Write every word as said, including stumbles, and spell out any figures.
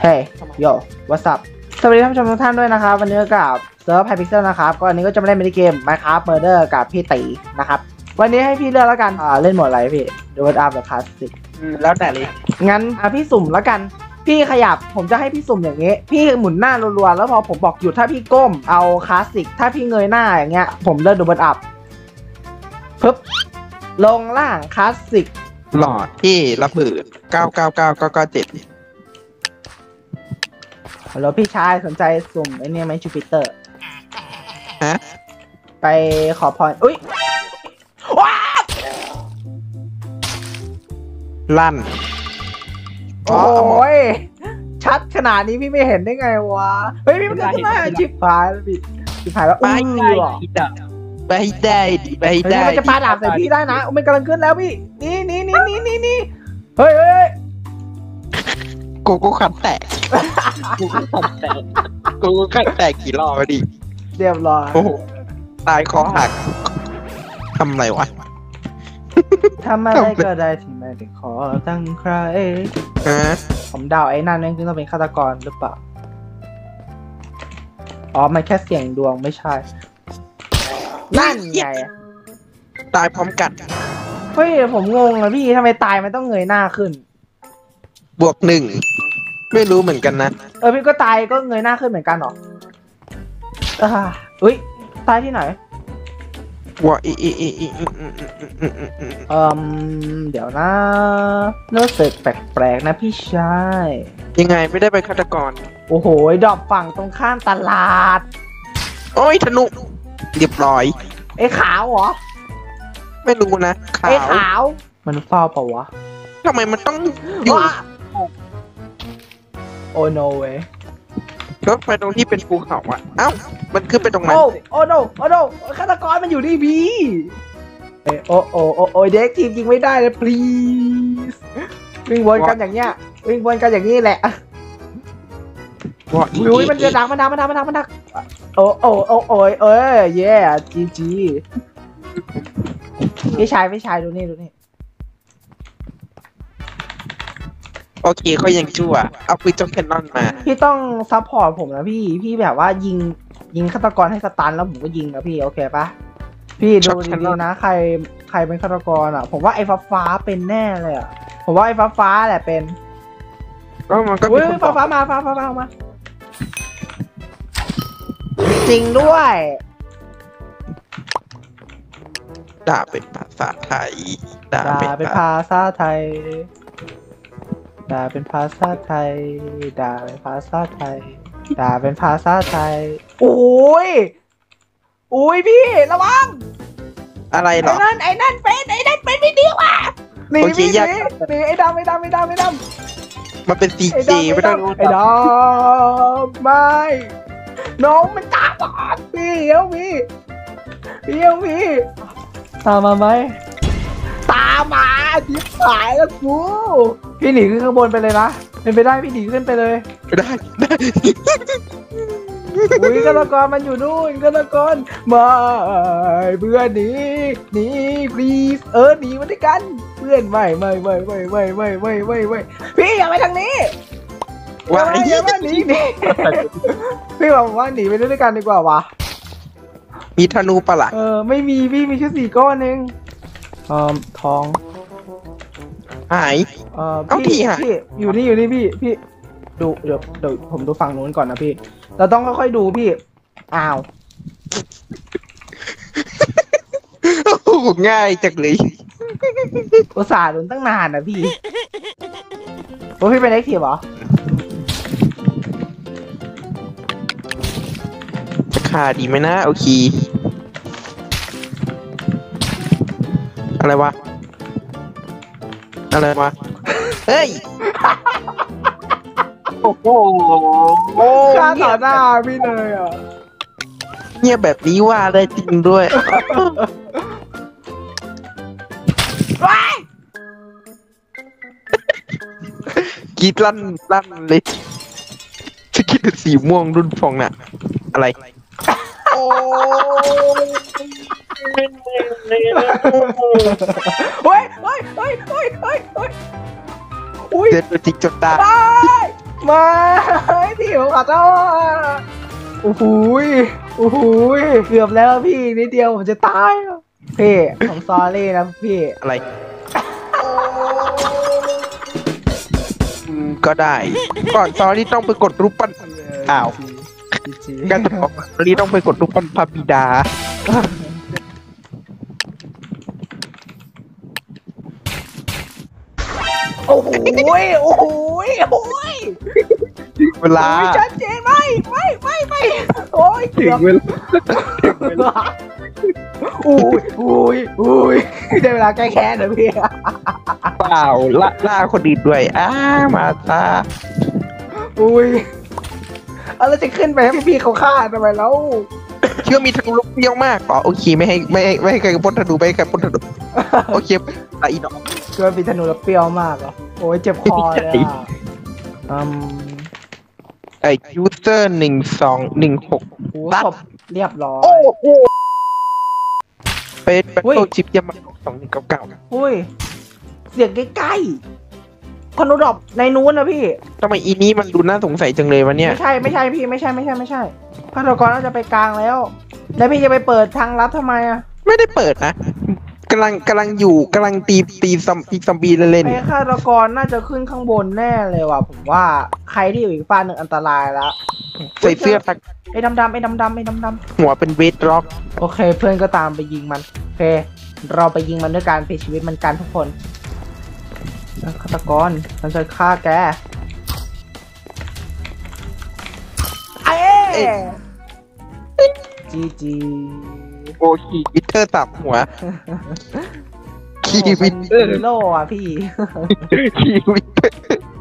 เฮ้ยโย่ what's up สวัสดีท่านผู้ชมทุกท่านด้วยนะครับวันนี้กับเซิร์ฟไฮพิกเซลนะครับก็อันนี้ก็จะมาเล่นมินิเกม Minecraft Murder กับพี่ตีนะครับวันนี้ให้พี่เลือกแล้วกันอ่าเล่นโหมดอะไรพี่ดูวัดอัพแบบคลาสสิกแล้วแต่เลยงั้นอ่ะพี่สุ่มแล้วกันพี่ขยับผมจะให้พี่สุ่มอย่างงี้พี่หมุนหน้ารัวๆแล้วพอผมบอกหยุดถ้าพี่ก้มเอาคลาสสิกถ้าพี่เงยหน้าอย่างเงี้ยผมเลือกดูวัดอัพปึ๊บลงล่างคลาสสิกหลอดที่ระเบิดเก้าเก้าเก้าเก้าเก้าเจ็ดฮัลโหลพี่ชายสนใจสุ่มไอ้นี่ไหมจูปิเตอร์ฮะไปขอพรอุ้ยว้าลั่นโอ้ยชัดขนาดนี้พี่ไม่เห็นได้ไงวะเฮ้ยพี่มันขึ้นมาชิบหายแล้วพี่ชิบหายแล้วอุ้ยไปได้ไปได้มันจะปาดาบใส่พี่ได้นะมันกำลังขึ้นแล้วพี่นี่นี่นี่นี่นี่นี่เฮ้ยเฮ้ยโกโก้ขันแตกโกโก้ขันแตกโกโก้ขันแตกกี่รอบดิเรียบร้อยโอ้โหตายคอหักทำอะไรวะทำอะไรก็ได้ที่ไม่ได้ขอตั้งใครผมเดาไอ้นั่นนั่นคือต้องเป็นฆาตกรหรือเปล่าอ๋อมันแค่เสี่ยงดวงไม่ใช่นั่นไงตายพร้อมกันเฮ้ยผมงงอะพี่ทำไมตายมันต้องเงยหน้าขึ้นบวกหนึ่งไม่รู้เหมือนกันนะเออพี่ก็ตายก็เงยหน้าขึ้นเหมือนกันหรออ่าอุ้ยตายที่ไหนว่าอีอีอีอีเอ่อเดี๋ยวนะรู้สึกแปลกๆนะพี่ชายยังไงไม่ได้ไปฆาตกรโอ้โหดอกฝั่งตรงข้ามตลาดโอ้ยธนุเรียบร้อยไอ้ขาวเหรอไม่รู้นะไอ้ขาวมันเฝ้าเปล่าวะทำไมมันต้องอยู่โอ้โนเว้ยก็ไปตรงที่เป็นภูเขาอ่ะเอ้ามันขึ้นไปตรงนั้นโอ้โอ้โนโอ้โนฆาตกรมันอยู่นี่พี่โอ้โอ้โอ้โอ้เด็กทีมยิงไม่ได้เลย please วิ่งวนกันอย่างเงี้ยวิ่งวนกันอย่างนี้แหละอุ้ยมันจะดังมันดังมันดังมันดังมันดังโอ้โอ้โอ้โอ้ยเอ้ยเย่จีจีพี่ชายพี่ชายดูนี่ดูนี่โอเคเขายังชั่วเอาปืนจงแคนนอนมาพี่ต้องซัพพอร์ตผมนะพี่พี่แบบว่ายิงยิงฆาตกรให้สตันแล้วผมก็ยิงนะพี่โอเคปะพี่ดูดีๆนะใครใครเป็นฆาตกรอ่ะผมว่าไอ้ฟ้าฟ้าเป็นแน่เลยอ่ะผมว่าไอ้ฟ้าฟ้าแหละเป็นก็มันก็เป็นฟ้าฟ้ามาฟ้าฟ้ามามาจริงด้วยด่าเป็นภาษาไทยด่าเป็นภาษาไทยด่าเป็นภาษาไทยด่าเป็นภาษาไทยด่าเป็นภาษาไทยโอ้ยโอ้ยพี่ระวังอะไรหรอไอ้นั่นไอ้นั่นเป็นไอ้นั่นเป็นไม่ดีว่ะหนีพี่หนีหนีไอ้ดำไอ้ดำไอ้ดำไอ้ดำมันเป็นซีจีไม่ต้องรู้ไอ้ดำไม่น้องมันตาบอดพี่เอ้าพี่พี่เอ้าพี่ตามมาไหมตามมาทิพหายแล้วกูพี่หนีขึ้นข้างบนไปเลยนะเป็นไปได้พี่หนีขึ้นไปเลยได้ได้อุ้ยฆาตกรมันอยู่นู่นฆาตกรมาเพื่อนหนีหนี please เออหนีมาด้วยกันเพื่อนไม่ไม่ไม่ไม่ไม่ไม่ไม่ไม่ไม่พี่อย่าไปทางนี้ว่าไอ้ยี่ว่าหนีหนีพี่บอกว่าหนีไปด้วยกันดีกว่าวะมีธนูปะล่ะเออไม่มีพี่มีแค่สี่ก้อนเองเอ่อทองหายเอ่อพี่พี่อยู่นี่อยู่นี่พี่พี่ดูเดี๋ยวเดี๋ยวผมดูฝั่งนู้นก่อนนะพี่เราต้องค่อยๆดูพี่อ้าวโอ้ง่ายจังเลยอุตส่าห์ลุ้นตั้งนานนะพี่โอ้พี่เป็นเอ็กซ์ทีฟเหรอจะขาดีไหมนะโอเคอะไรวะอะไรวะเฮ้ยโอ้โหข้าต่อหน้าพี่เลยอ่ะเงียบแบบนี้ว่าได้จริงด้วยกีดลั่นลั่นเลยสกิดสีม่วงรุ่นฟองน่ะอะไรโอ้เฮ้ยเฮ้ยเฮ้ยเฮ้ยเฮ้ยเฮ้ยอุ้ยเดินไปจิกจดตามาพี่ผมขอโทษโอ้โหยโอ้โหยเกือบแล้วพี่นิดเดียวผมจะตายแล้วพี่ผมซอรี่นะพี่อะไรอืมก็ได้ ก่อนซอรี่ต้องไปกดรูปปั้นอ้าวการจะบอกซอรี่ต้องไปกดรูปปั้นพระบิดาโอ้โหยโอ้โหยโอ้ยเวลาโอ้ยชัดเจนไม่ไม่ไม่ไม่โอ้ยถึเกืงอบเวลาถึงเวลาอุ้ยอุ้ยอุ้ยได้เวลาแก้แค้นนะพี่เปล่าล่าล่าคนอื่นด้วยอ้ามาตาอุ้ยเอาแล้วจะขึ้นไปให้พี่เขาฆ่าทำไมแล้วเชื่อมีธนูลูกเปรี้ยวมากอ๋อโอเคไม่ให้ไม่ให้ไม่ให้ใครพ่นธนูไม่ให้ใครพ่นธนูโอเคแต่อีน้องเกินปีธนูแล้วเปรี้ยวมากเหรอโอ้ยเจ็บคอเลยอ่ะอืมไอยูเซอร์หนึ่งสองหนึ่งหกโอ้ศพเรียบร้อยโอ้โหเป็นแบทเทิลชิปยามาสองหนึ่งเก้าเก้าอุ้ยเสียงใกล้ๆคอนโดดรอปในนู้นนะพี่ทำไมอีนี้มันดูน่าสงสัยจังเลยวะเนี่ยไม่ใช่ไม่ใช่พี่ไม่ใช่ไม่ใช่ไม่ใช่ฆาตกรน่าจะไปกลางแล้ว แล้วพี่จะไปเปิดทางลับทำไมอ่ะไม่ได้เปิดนะกำลังกำลังอยู่กำลังตีตีซอมตีซอมบี้เล่นไอ้ฆาตกรน่าจะขึ้นข้างบนแน่เลยว่ะผมว่าใครที่อยู่อีกฝ่ายหนึ่งอันตรายแล้วๆใส่เสื้อทักไอ้ดำดำๆไอ้ดำดำๆไอ้ดำดำหัวเป็นเวทร็อกๆโอเค เพื่อนก็ตามไปยิงมันโอเค เราไปยิงมันด้วยการเสียชีวิตมันกันทุกคนฆาตกรมันจะฆ่าแกเอ้จีจีโอคีวิเตอร์ตับหัวคีวิเตอร์ฮีโร่อะพี่คีวิเตอร์